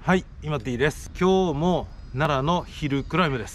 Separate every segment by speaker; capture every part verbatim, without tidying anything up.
Speaker 1: はい、今 T です。今日も奈良のヒルクライムです。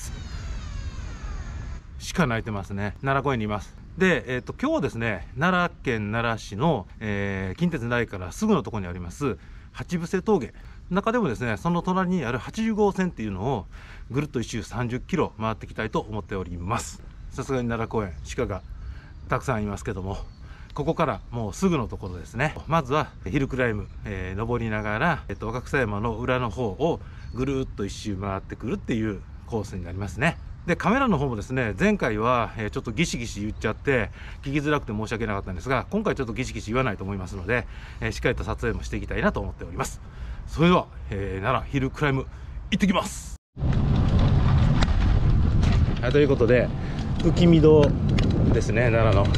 Speaker 1: 鹿鳴いてますね。奈良公園にいます。で、えっと今日はですね、奈良県奈良市の、えー、近鉄台からすぐのところにあります八伏せ峠、中でもですね、その隣にあるはちじゅうごうせんっていうのをぐるっと一周さんじゅっキロ回っていきたいと思っております。さすがに奈良公園、鹿がたくさんいますけども、ここからもうすぐのところですね。まずはヒルクライム、えー、登りながら、えっと、若草山の裏の方をぐるっと一周回ってくるっていうコースになりますね。で、カメラの方もですね、前回は、えー、ちょっとギシギシ言っちゃって聞きづらくて申し訳なかったんですが、今回ちょっとギシギシ言わないと思いますので、えー、しっかりと撮影もしていきたいなと思っております。それでは、えー、奈良ヒルクライム行ってきます。はい、ということで浮見堂ですね、奈良の。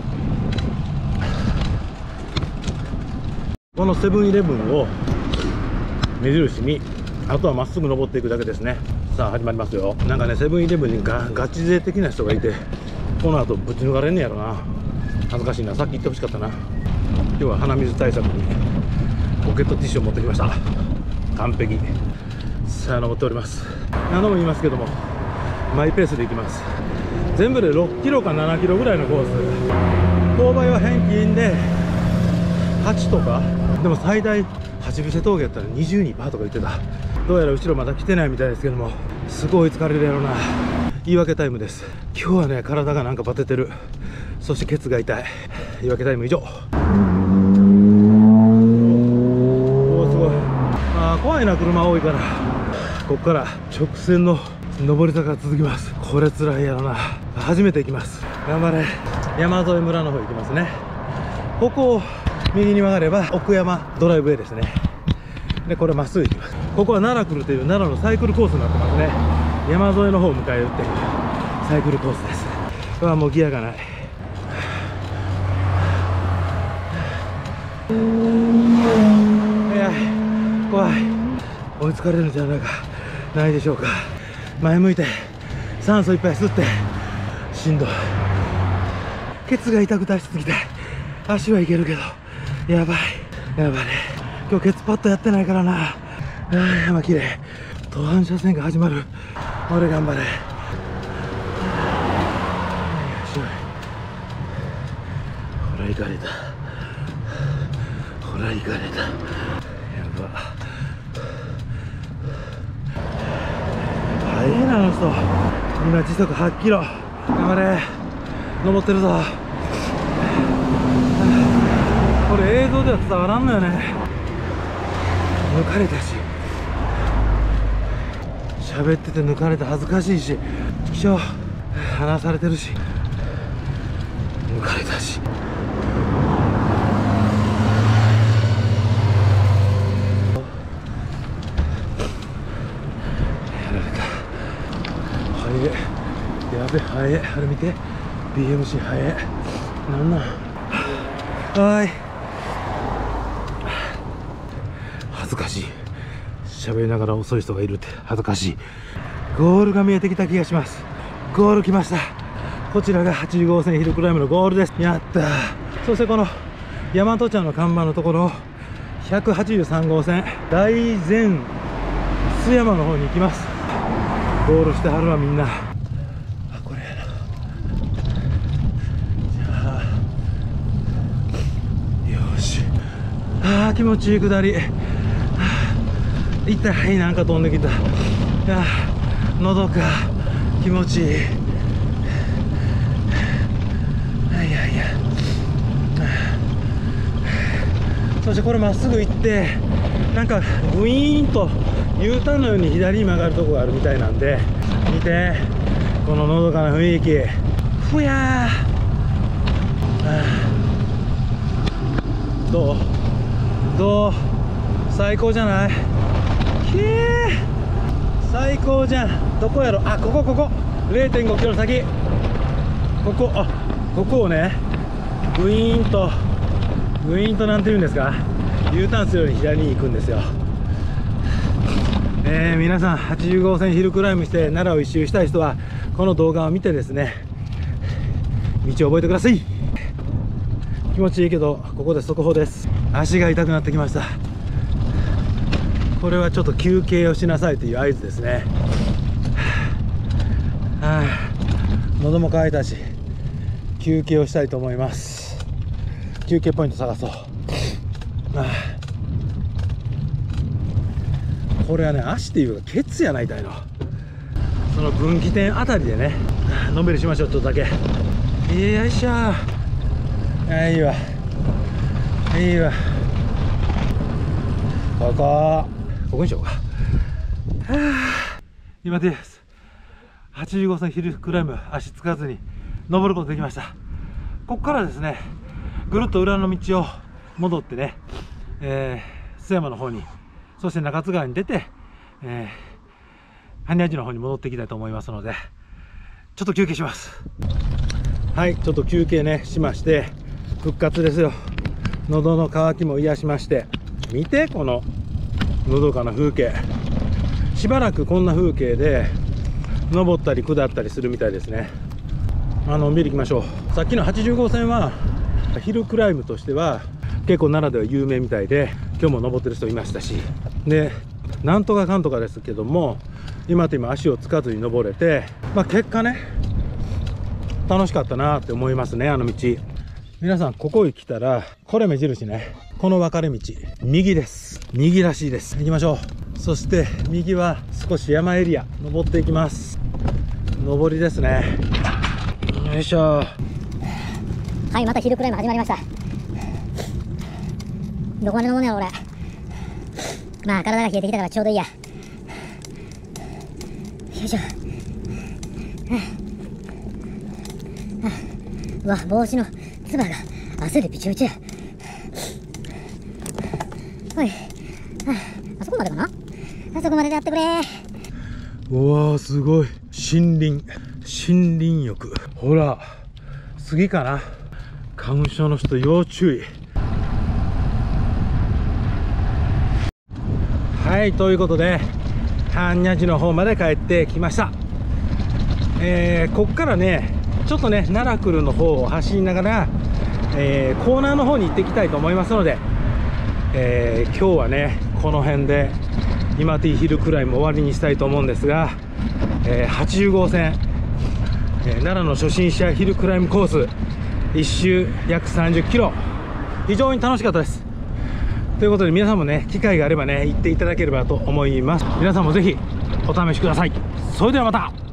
Speaker 1: このセブンイレブンを目印に、あとはまっすぐ登っていくだけですね。さあ始まりますよ。なんかね、セブンイレブンにガガチ勢的な人がいて、この後ぶち抜かれんねやろな。恥ずかしいな。さっき言ってほしかったな。今日は鼻水対策にポケットティッシュを持ってきました。完璧。さあ登っております。何度も言いますけども、マイペースで行きます。全部でろっキロかななキロぐらいのコース。勾配は平均ではちとか、でも最大八伏せ峠やったらにじゅうにパーとか言ってた。どうやら後ろまだ来てないみたいですけども、すごい疲れるやろな。言い訳タイムです。今日はね、体がなんかバテてる。そしてケツが痛い。言い訳タイム以上。おお、すごい。あー、怖いな、車多いから。ここから直線の上り坂が続きます。これ辛いやろな。初めて行きます。頑張れ。山添村の方行きますね。ここを右に曲がれば奥山ドライブウェイですね。で、これまっすぐ行きます。ここは奈良来るという奈良のサイクルコースになってますね。山沿いの方を迎えるっていうサイクルコースです。うわ、もうギアがない。いや、怖い。追いつかれるんじゃないかないでしょうか。前向いて酸素いっぱい吸って、しんどい。ケツが痛くて足つきたい。足はいけるけどやばいやばいね。今日ケツパッドやってないからな。あー、山きれい。途半車線が始まる。俺頑張れ。ほら行かれた、ほら行かれた。やば。早いな、あの人。今時速はちキロ。頑張れ。登ってるぞ。これ映像では伝わらんのよね。抜かれたし、喋ってて抜かれて恥ずかしいし、気象話されてるし、抜かれたし。やられた。早え、やべ、早え。あれ見て、 ビーエムシー 早え。なんなん。はい、恥ずかしい。喋りながら遅い人がいるって恥ずかしい。ゴールが見えてきた気がします。ゴール来ました。こちらがはちじゅうごうせんヒルクライムのゴールです。やったー。そしてこの大和茶の看板のところ、ひゃくはちじゅうさんごうせん大前須山の方に行きます。ゴールしてはるわ、みんな。あ、これやな。じゃあよし。あー、気持ちいい下り。痛い、なんか飛んできた。あ、喉か。気持ちいい。いやいや。そしてこれまっすぐ行って、なんかグイーンと U ターンのように左に曲がるとこがあるみたいなんで、見てこののどかな雰囲気。ふやー。どうどう、最高じゃない？きれい、最高じゃん。どこやろ。あ、ここここ れいてんごキロ先、ここ、あ、ここをね、グイーンとグイーンとなんていうんですか、 U ターンするように左に行くんですよ。えー、皆さんはちじゅうごうせんヒルクライムして奈良を一周したい人はこの動画を見てですね、道を覚えてください。気持ちいいけど、ここで速報です。足が痛くなってきました。 これはちょっと休憩をしなさいという合図ですね。はあ、喉も渇いたし休憩をしたいと思います。休憩ポイント探そう。はあ、これはね、足っていうかケツやないたいの。その分岐点あたりでね、のんびりしましょう。ちょっとだけ。よいしょ。あ、いいわいいわ。ここここにしようか。はあ、今です。はちじゅうごせんヒルクライム、足つかずに登ることできました。ここからですね、ぐるっと裏の道を戻ってね、えー、須山の方に、そして中津川に出て、えー、般若寺の方に戻っていきたいと思いますので、ちょっと休憩します。はい、ちょっと休憩ねしまして、復活ですよ。喉の渇きも癒しまして、見てこののどかな風景。しばらくこんな風景で登ったり下ったりするみたいですね。あのんびり行きましょう。さっきのはちじゅうごせんはヒルクライムとしては結構奈良では有名みたいで、今日も登ってる人いましたし、でなんとかかんとかですけども、今と今足をつかずに登れて、まあ、結果ね楽しかったなって思いますね。あの道、皆さんここへ来たらこれ目印ね。この分かれ道右です。右らしいです。行きましょう。そして右は少し山エリア登っていきます。上りですね。よいしょ。
Speaker 2: はい、またヒルクライム始まりました。どこまで登んねん俺。まあ体が冷えてきたからちょうどいいや。よいしょ。うわ、帽子のつばが汗でびちょびちょや。はい、あそこまでかな。あそこまででやってくれ。
Speaker 1: うわー、すごい森林森林浴。ほら杉かな。花粉症の人要注意。はい、ということで般若寺の方まで帰ってきました。えー、こっからねちょっとね奈良来るの方を走りながら、えー、コーナーの方に行っていきたいと思いますので、えー、今日はねこの辺で今ティヒルクライム終わりにしたいと思うんですが、えー、はちじゅうごせん、えー、奈良の初心者ヒルクライムコース一周約さんじゅっキロ、非常に楽しかったです。ということで皆さんもね機会があればね行っていただければと思います。皆さんもぜひお試しください。それではまた。